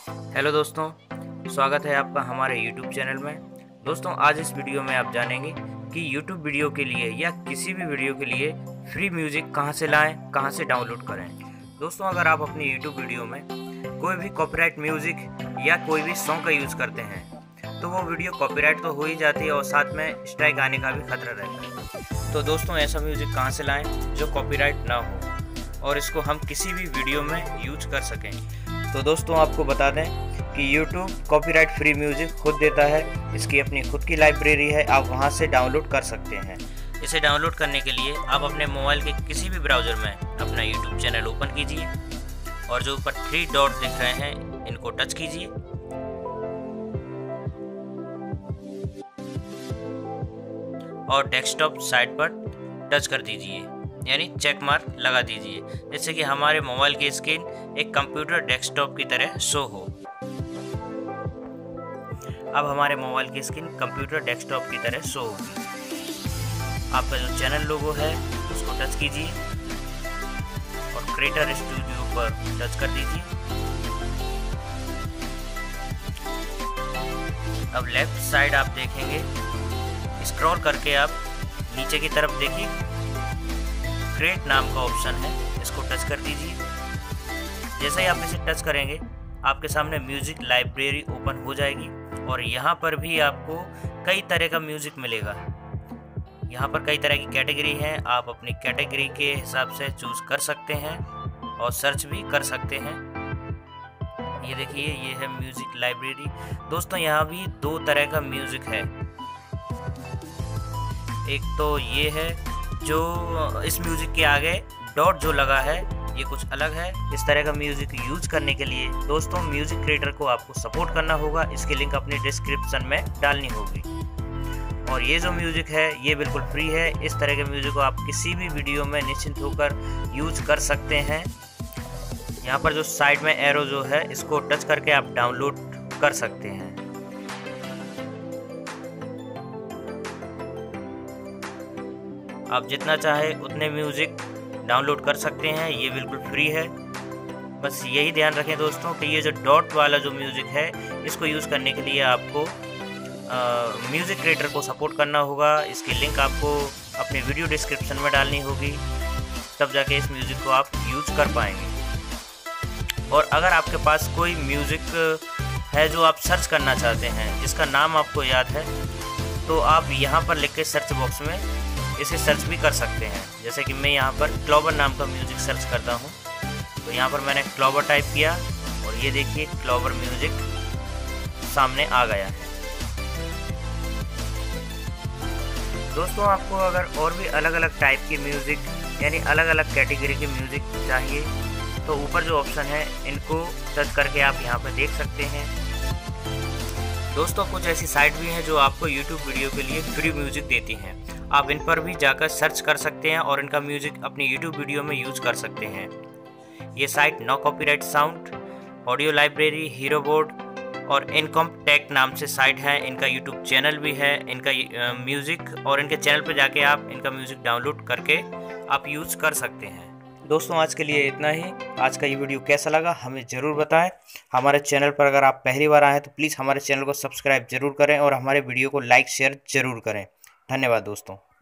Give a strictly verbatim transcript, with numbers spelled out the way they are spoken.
Hello दोस्तों, स्वागत है आपका हमारे यूट्यूब चैनल में। दोस्तों, आज इस वीडियो में आप जानेंगे कि यूट्यूब वीडियो के लिए या किसी भी वीडियो के लिए फ्री म्यूज़िक कहां से लाएं, कहां से डाउनलोड करें। दोस्तों, अगर आप अपनी यूट्यूब वीडियो में कोई भी कॉपीराइट म्यूज़िक या कोई भी सॉन्ग का यूज़ करते हैं तो वो वीडियो कॉपीराइट तो हो ही जाती है और साथ में स्ट्राइक आने का भी खतरा रहता है। तो दोस्तों, ऐसा म्यूज़िक कहाँ से लाएँ जो कॉपीराइट ना हो और इसको हम किसी भी वीडियो में यूज कर सकें। तो दोस्तों, आपको बता दें कि YouTube कॉपीराइट फ्री म्यूज़िक खुद देता है। इसकी अपनी खुद की लाइब्रेरी है, आप वहां से डाउनलोड कर सकते हैं। इसे डाउनलोड करने के लिए आप अपने मोबाइल के किसी भी ब्राउज़र में अपना YouTube चैनल ओपन कीजिए और जो ऊपर थ्री डॉट दिख रहे हैं इनको टच कीजिए और डेस्कटॉप साइट पर टच कर दीजिए, यानी चेक मार्क लगा दीजिए, जिससे कि हमारे मोबाइल की स्क्रीन एक कंप्यूटर डेस्कटॉप की तरह शो हो। अब हमारे मोबाइल की स्क्रीन कंप्यूटर डेस्कटॉप की तरह शो होगी। आपका जो चैनल लोगो है उसको टच कीजिए और क्रिएटर स्टूडियो पर टच कर दीजिए। अब लेफ्ट साइड आप देखेंगे, स्क्रॉल करके आप नीचे की तरफ देखिए, क्रिएट नाम का ऑप्शन है, इसको टच कर दीजिए। जैसे ही आप इसे टच करेंगे आपके सामने म्यूज़िक लाइब्रेरी ओपन हो जाएगी और यहाँ पर भी आपको कई तरह का म्यूज़िक मिलेगा। यहाँ पर कई तरह की कैटेगरी हैं, आप अपनी कैटेगरी के हिसाब से चूज़ कर सकते हैं और सर्च भी कर सकते हैं। ये देखिए, ये है म्यूज़िक लाइब्रेरी। दोस्तों, यहाँ भी दो तरह का म्यूज़िक है। एक तो ये है जो इस म्यूज़िक के आगे डॉट जो लगा है ये कुछ अलग है। इस तरह का म्यूज़िक यूज करने के लिए दोस्तों म्यूज़िक क्रिएटर को आपको सपोर्ट करना होगा। इसकी लिंक अपनी डिस्क्रिप्शन में डालनी होगी। और ये जो म्यूज़िक है ये बिल्कुल फ्री है। इस तरह के म्यूज़िक को आप किसी भी वीडियो में निश्चिंत होकर यूज कर सकते हैं। यहाँ पर जो साइड में एरो जो है इसको टच करके आप डाउनलोड कर सकते हैं। आप जितना चाहे उतने म्यूज़िक डाउनलोड कर सकते हैं, ये बिल्कुल फ्री है। बस यही ध्यान रखें दोस्तों कि ये जो डॉट वाला जो म्यूज़िक है इसको यूज़ करने के लिए आपको म्यूज़िक क्रिएटर को सपोर्ट करना होगा। इसकी लिंक आपको अपनी वीडियो डिस्क्रिप्शन में डालनी होगी, तब जाके इस म्यूज़िक को आप यूज कर पाएंगे। और अगर आपके पास कोई म्यूज़िक है जो आप सर्च करना चाहते हैं, जिसका नाम आपको याद है, तो आप यहाँ पर लिख के सर्च बॉक्स में इसे सर्च भी कर सकते हैं। जैसे कि मैं यहाँ पर क्लॉवर नाम का म्यूज़िक सर्च करता हूँ, तो यहाँ पर मैंने क्लॉवर टाइप किया और ये देखिए क्लॉवर म्यूज़िक सामने आ गया है। दोस्तों, आपको अगर और भी अलग अलग टाइप की म्यूज़िक यानी अलग अलग कैटेगरी की म्यूज़िक चाहिए तो ऊपर जो ऑप्शन है इनको टच करके आप यहाँ पर देख सकते हैं। दोस्तों, कुछ ऐसी साइट भी हैं जो आपको यूट्यूब वीडियो के लिए फ्री म्यूज़िक देती हैं। आप इन पर भी जाकर सर्च कर सकते हैं और इनका म्यूज़िक अपनी यूट्यूब वीडियो में यूज कर सकते हैं। ये site no copyright sound, audio library, hero board और इनकॉम टेक नाम से साइट है। इनका यूट्यूब चैनल भी है। इनका म्यूज़िक और इनके चैनल पर जाके आप इनका म्यूज़िक डाउनलोड करके आप यूज़ कर सकते हैं। दोस्तों, आज के लिए इतना ही। आज का ये वीडियो कैसा लगा हमें ज़रूर बताएं। हमारे चैनल पर अगर आप पहली बार आए हैं तो प्लीज़ हमारे चैनल को सब्सक्राइब जरूर करें और हमारे वीडियो को लाइक शेयर ज़रूर करें। धन्यवाद दोस्तों।